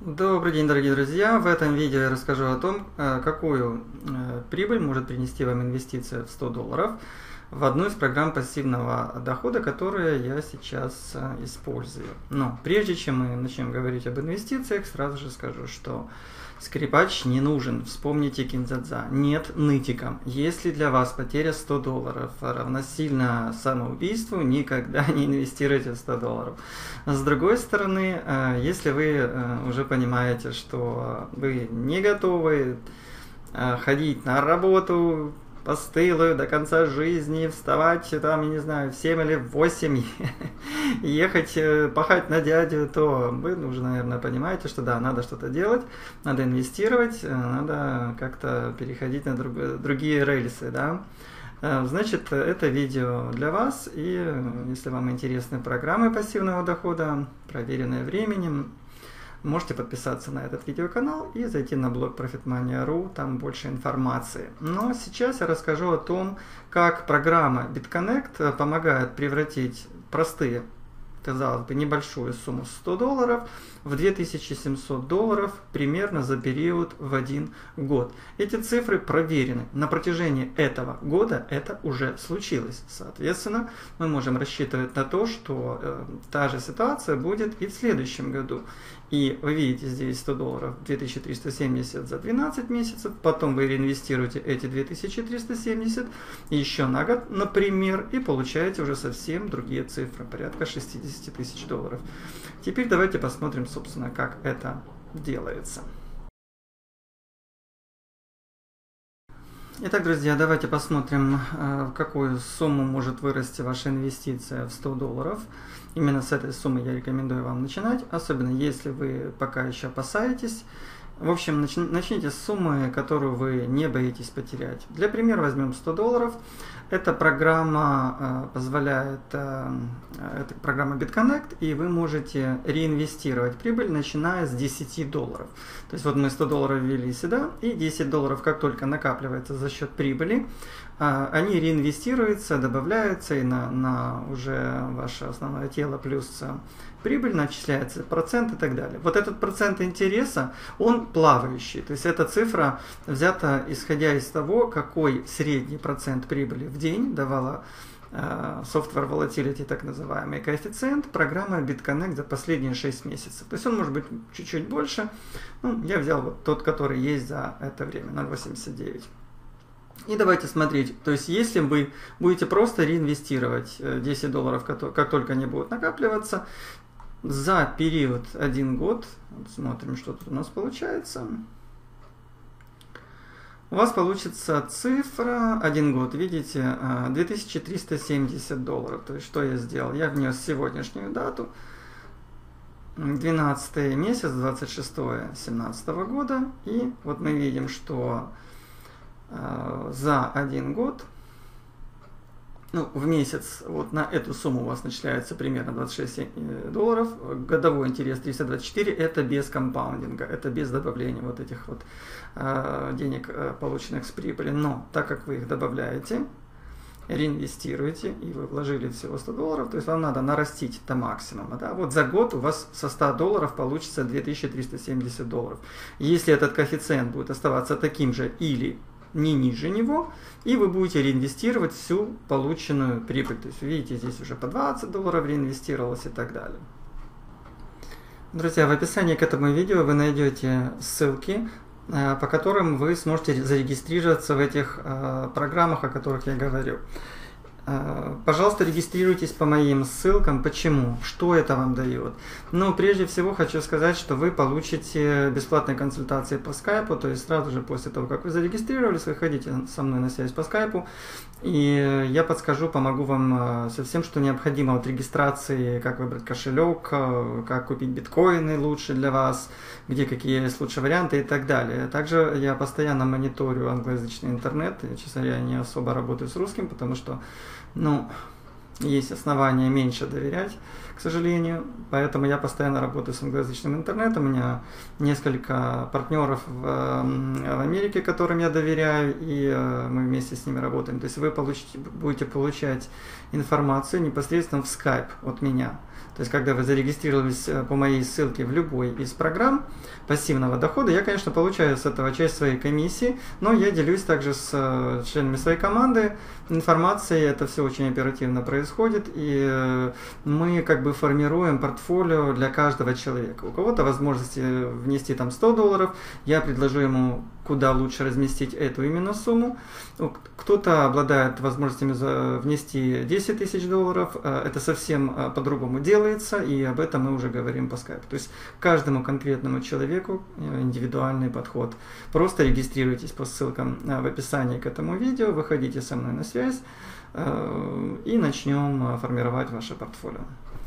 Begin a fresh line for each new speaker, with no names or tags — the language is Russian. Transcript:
Добрый день, дорогие друзья! В этом видео я расскажу о том, какую прибыль может принести вам инвестиция в $100 в одну из программ пассивного дохода, которые я сейчас использую. Но прежде чем мы начнем говорить об инвестициях, сразу же скажу, что скрипач не нужен. Вспомните Кинзадза. Нет нытикам. Если для вас потеря $100 равносильно самоубийству, никогда не инвестируйте в $100. С другой стороны, если вы уже понимаете, что вы не готовы ходить на работу постылую до конца жизни, вставать там, я не знаю, в 7 или в 8, ехать, пахать на дядю, то вы уже, наверное, понимаете, что да, надо что-то делать, надо инвестировать, надо как-то переходить на другие рельсы, да. Значит, это видео для вас, и если вам интересны программы пассивного дохода, проверенные временем, можете подписаться на этот видеоканал и зайти на блог ProfitMania.ru, там больше информации. Но сейчас я расскажу о том, как программа BitConnect помогает превратить простые, казалось бы, небольшую сумму $100 в $2700 примерно за период в 1 год. Эти цифры проверены. На протяжении этого года это уже случилось. Соответственно, мы можем рассчитывать на то, что та же ситуация будет и в следующем году. И вы видите здесь $100 2370 за 12 месяцев, потом вы реинвестируете эти 2370 еще на год, например, и получаете уже совсем другие цифры, порядка $60 тысяч. Теперь давайте посмотрим, собственно, как это делается. Итак, друзья, давайте посмотрим, в какую сумму может вырасти ваша инвестиция в $100. Именно с этой суммы я рекомендую вам начинать, особенно если вы пока еще опасаетесь. В общем, начните с суммы, которую вы не боитесь потерять. Для примера возьмем $100. Эта программа позволяет, это программа BitConnect, и вы можете реинвестировать прибыль, начиная с $10. То есть вот мы $100 ввели сюда, и $10, как только накапливается за счет прибыли, они реинвестируются, добавляются, и на уже ваше основное тело плюс прибыль начисляется, процент и так далее. Вот этот процент интереса, он плавающий. То есть эта цифра взята исходя из того, какой средний процент прибыли в день давала Software Volatility, так называемый коэффициент, программа BitConnect за последние 6 месяцев. То есть он может быть чуть-чуть больше. Ну, я взял вот тот, который есть за это время, 0,89. И давайте смотреть, то есть если вы будете просто реинвестировать $10, как только они будут накапливаться, за период 1 год, вот смотрим, что тут у нас получается, у вас получится цифра 1 год, видите, $2370. То есть что я сделал? Я внес сегодняшнюю дату, 12 месяц, 26-17 года, и вот мы видим, что за 1 год, ну, в месяц вот на эту сумму у вас начисляется примерно $26, годовой интерес 324, это без компаундинга, это без добавления вот этих вот денег, полученных с прибыли. Но так как вы их добавляете, реинвестируете, и вы вложили всего $100, то есть вам надо нарастить до максимума. Да? Вот за год у вас со $100 получится $2370. Если этот коэффициент будет оставаться таким же или не ниже него, и вы будете реинвестировать всю полученную прибыль. То есть, видите, здесь уже по $20 реинвестировалось и так далее. Друзья, в описании к этому видео вы найдете ссылки, по которым вы сможете зарегистрироваться в этих программах, о которых я говорю. Пожалуйста, регистрируйтесь по моим ссылкам. Почему? Что это вам дает? Ну, прежде всего хочу сказать, что вы получите бесплатные консультации по скайпу, то есть сразу же после того, как вы зарегистрировались, выходите со мной на связь по скайпу, и я подскажу, помогу вам со всем, что необходимо от регистрации, как выбрать кошелек, как купить биткоины лучше для вас, где какие есть лучшие варианты и так далее. Также я постоянно мониторю англоязычный интернет, и, честно говоря, не особо работаю с русским, потому что, ну, есть основания меньше доверять, к сожалению. Поэтому я постоянно работаю с англоязычным интернетом. У меня несколько партнеров в Америке, которым я доверяю, и мы вместе с ними работаем. То есть вы будете получать информацию непосредственно в Skype от меня. То есть, когда вы зарегистрировались по моей ссылке в любой из программ пассивного дохода, я, конечно, получаю с этого часть своей комиссии, но я делюсь также с членами своей команды информацией, это все очень оперативно происходит, и мы как бы формируем портфолио для каждого человека. У кого-то возможности внести там $100, я предложу ему, куда лучше разместить эту именно сумму. Кто-то обладает возможностями внести $10 000, это совсем по-другому делается, и об этом мы уже говорим по скайпу. То есть каждому конкретному человеку индивидуальный подход. Просто регистрируйтесь по ссылкам в описании к этому видео, выходите со мной на связь и начнем формировать ваше портфолио.